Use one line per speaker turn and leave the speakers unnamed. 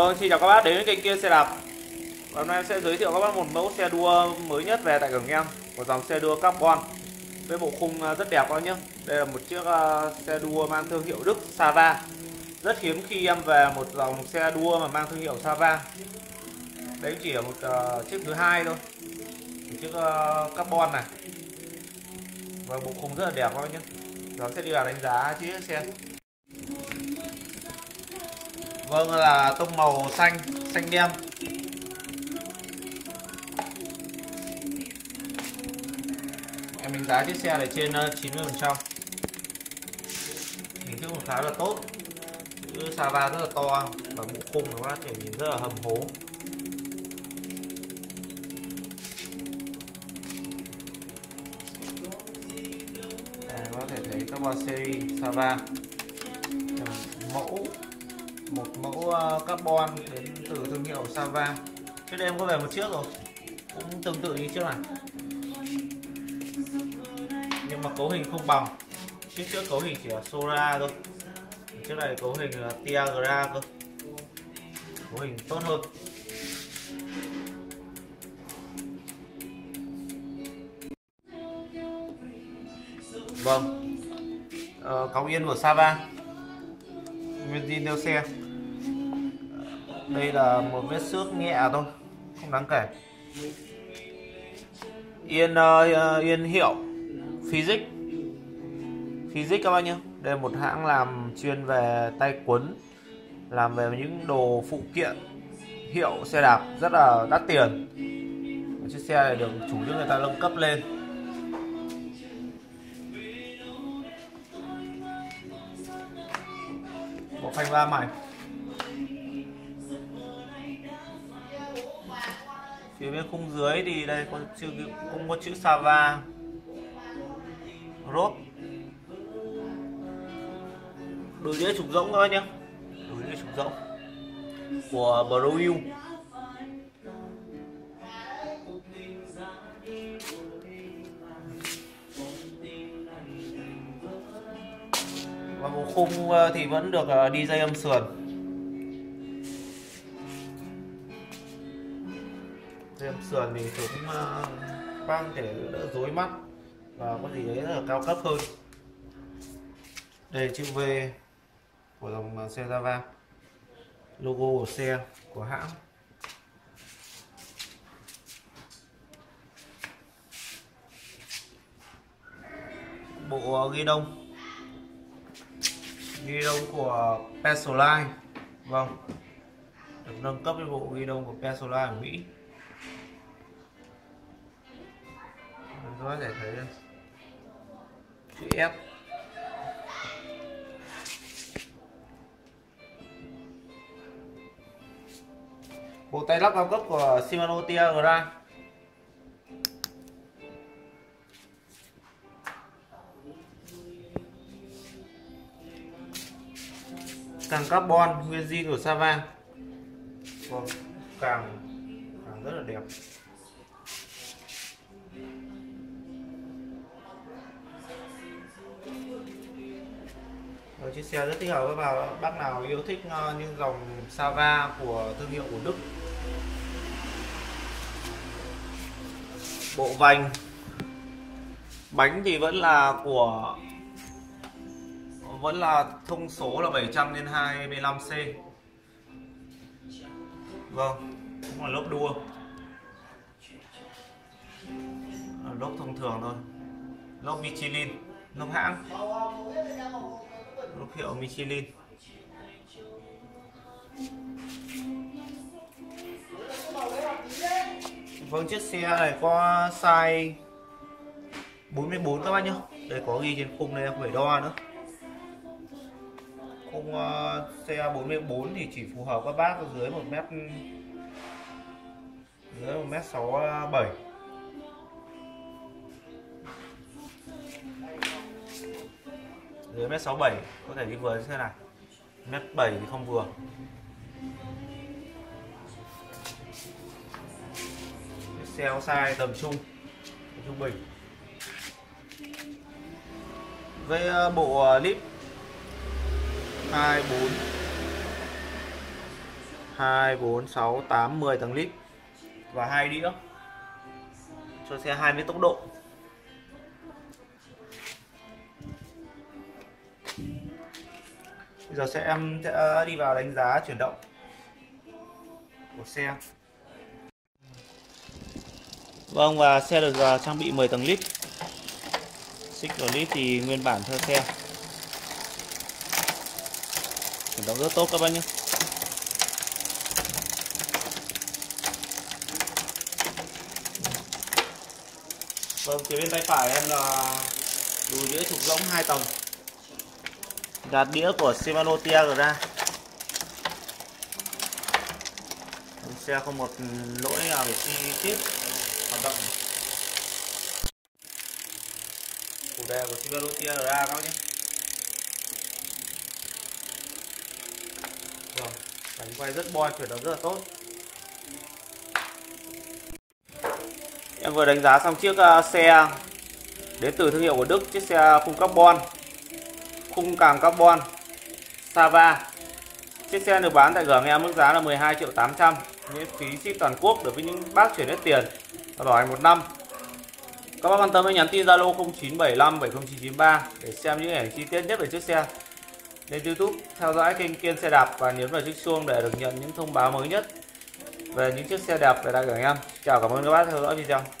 Vâng, xin chào các bác đến với kênh Kia Xe Đạp. Hôm nay em sẽ giới thiệu các bác một mẫu xe đua mới nhất về tại cửa em, một dòng xe đua carbon với bộ khung rất đẹp các bác nhé. Đây là một chiếc xe đua mang thương hiệu Đức Sava. Rất hiếm khi em về một dòng xe đua mà mang thương hiệu Sava. Đấy chỉ là một chiếc thứ hai thôi, một chiếc carbon này, và bộ khung rất là đẹp các bác nhé. Đó sẽ đi vào đánh giá chiếc xe. Vâng, là tông màu xanh đen. Em đánh giá chiếc xe này trên 90%. Hình thức khá là tốt. Chữ Sava rất là to và bộ khung của các bác thể nhìn rất là hầm hố. Đây, có thể thấy carbon series Sava. Một mẫu carbon đến từ thương hiệu Sava. Trước đây em có về một chiếc rồi, cũng tương tự như chiếc này, nhưng mà cấu hình không bằng. Chiếc trước cấu hình chỉ là Sora thôi, chiếc này cấu hình là Tiagra cơ, cấu hình tốt hơn. Vâng, còng yên của Sava, nguyên zin theo xe. Đây là một vết xước nhẹ thôi, không đáng kể. Yên hiệu Physics các bác nhé. Đây là một hãng làm chuyên về tay quấn, làm về những đồ phụ kiện hiệu xe đạp rất là đắt tiền. Chiếc xe này được chủ yếu người ta nâng cấp lên. Bộ phanh va mảnh. Phía bên khung dưới thì đây cũng có chữ Sava Road. Đùi đĩa trục rỗng các bác nhé, đùi đĩa trục rỗng của Browil. Và bộ khung thì vẫn được đi dây âm sườn. Dây âm sườn thì cũng khoang để đỡ rối mắt và có gì đấy rất là cao cấp hơn. Đây là chữ V của dòng xe Sava, logo của xe của hãng. Bộ ghi đông của Petroline. Vâng, được nâng cấp với bộ ghi đông của Petroline ở Mỹ. Các bạn có thể thấy đây, chữ S. Bộ tay lắc cao cấp của Shimano Tiagra. Càng carbon nguyên zin của Sava. Vâng, càng rất là đẹp. Chiếc xe rất thích hợp với bác nào yêu thích những dòng Sava của thương hiệu của Đức. Bộ vành, bánh thì vẫn là thông số là 700/25C. Vâng, cũng là lốp đua, lốp thông thường thôi, lốp Michelin, lốp hãng, lốp hiệu Michelin. Vâng, chiếc xe này có size 44 các bác nhé. Đây có ghi trên khung, đây em phải đo nữa. Khung xe 44 thì chỉ phù hợp các bác dưới 1m67. Dưới 1m67 có thể đi vừa thế này. 1m7 thì không vừa. Xe có size tầm trung bình. Với bộ clip 24 2, 4, 6, 8, 10 tầng lít và 2 đĩa cho xe 20 tốc độ. Bây giờ em sẽ đi vào đánh giá chuyển động của xe. Vâng, và xe được trang bị 10 tầng lít. Xích vào lít thì nguyên bản theo xe. Chuyển động rất tốt các bác nhé. Vâng, phía bên tay phải em là đùi đĩa trục rỗng 2 tầng. Gạt đĩa của Shimano Tiagra. Xe không một lỗi nào về chi tiết hoạt động. Chủ đề của Shimano Tiagra các bác nhé. Rồi, cảnh quay rất bon, chuyển động rất là tốt. Em vừa đánh giá xong chiếc xe đến từ thương hiệu của Đức, chiếc xe khung carbon, khung càng carbon Sava. Chiếc xe được bán tại cửa em mức giá là 12.800.000, miễn phí ship toàn quốc đối với những bác chuyển hết tiền và bảo hành 1 năm. Các bác quan tâm hãy nhắn tin Zalo 0975 70993 để xem những hình ảnh chi tiết nhất về chiếc xe. Lên YouTube theo dõi kênh Kiên Xe Đạp và nhấn vào chiếc chuông để được nhận những thông báo mới nhất về những chiếc xe đẹp về tại cửa em. Chào, cảm ơn các bác theo dõi video.